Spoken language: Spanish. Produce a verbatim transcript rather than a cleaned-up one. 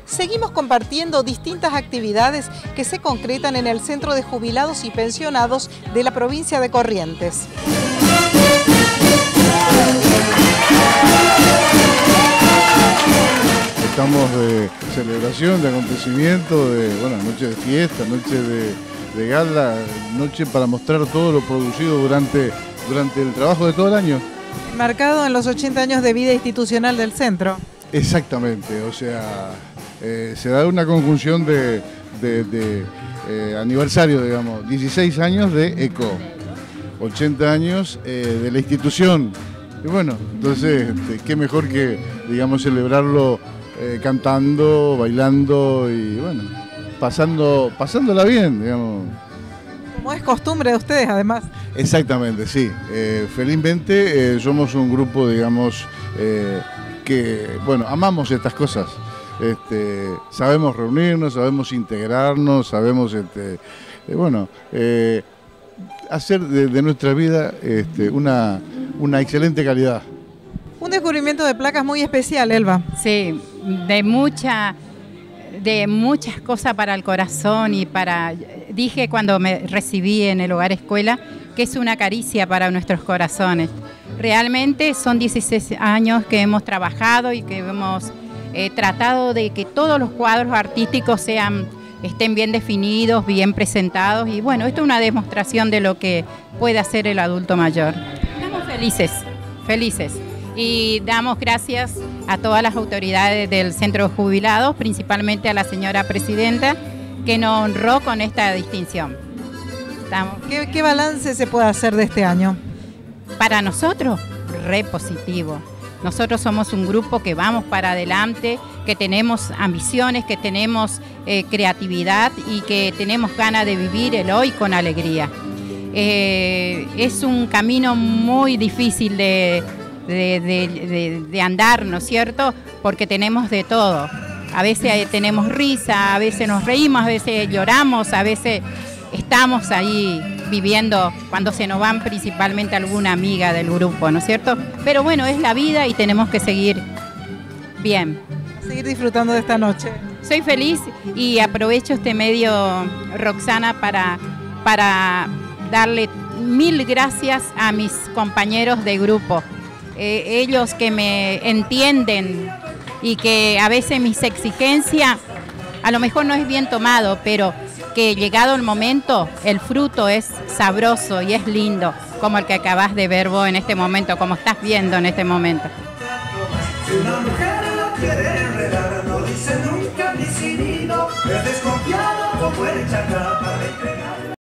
seguimos compartiendo distintas actividades que se concretan en el Centro de Jubilados y Pensionados de la provincia de Corrientes. Estamos de celebración, de acontecimiento, de bueno, noche de fiesta, noche de, de gala, noche para mostrar todo lo producido durante, durante el trabajo de todo el año. Marcado en los ochenta años de vida institucional del centro. Exactamente, o sea, eh, se da una conjunción de, de, de eh, aniversario, digamos, dieciséis años de ECO, ochenta años eh, de la institución. Y bueno, entonces, este, qué mejor que, digamos, celebrarlo eh, cantando, bailando y, bueno, pasando, pasándola bien, digamos. Como es costumbre de ustedes, además. Exactamente, sí. Eh, felizmente eh, somos un grupo, digamos, eh, que, bueno, amamos estas cosas. Este, sabemos reunirnos, sabemos integrarnos, sabemos, este, eh, bueno, eh, hacer de, de nuestra vida este, una, una excelente calidad. Un descubrimiento de placas muy especial, Elba. Sí, de mucha, de muchas cosas para el corazón y para... Dije cuando me recibí en el Hogar Escuela que es una caricia para nuestros corazones. Realmente son dieciséis años que hemos trabajado y que hemos eh, tratado de que todos los cuadros artísticos sean, estén bien definidos, bien presentados. Y bueno, esto es una demostración de lo que puede hacer el adulto mayor. Estamos felices, felices. Y damos gracias a todas las autoridades del Centro de Jubilados, principalmente a la señora presidenta, que nos honró con esta distinción. Estamos... ¿Qué, ¿Qué balance se puede hacer de este año? Para nosotros, re positivo. Nosotros somos un grupo que vamos para adelante, que tenemos ambiciones, que tenemos eh, creatividad y que tenemos ganas de vivir el hoy con alegría. Eh, es un camino muy difícil de... De, de, de, de andar, ¿no es cierto? Porque tenemos de todo. A veces tenemos risa, a veces nos reímos, a veces lloramos, a veces estamos ahí viviendo cuando se nos van principalmente alguna amiga del grupo, ¿no es cierto? Pero bueno, es la vida y tenemos que seguir bien. Seguir disfrutando de esta noche. Soy feliz y aprovecho este medio, Roxana, para, para darle mil gracias a mis compañeros de grupo. Eh, ellos que me entienden y que a veces mis exigencias a lo mejor no es bien tomado, pero que llegado el momento el fruto es sabroso y es lindo, como el que acabas de ver vos en este momento, como estás viendo en este momento. Si una mujer lo quiere enredar, no dice nunca ni si ni no, es desconfiado como el chacal para entregar.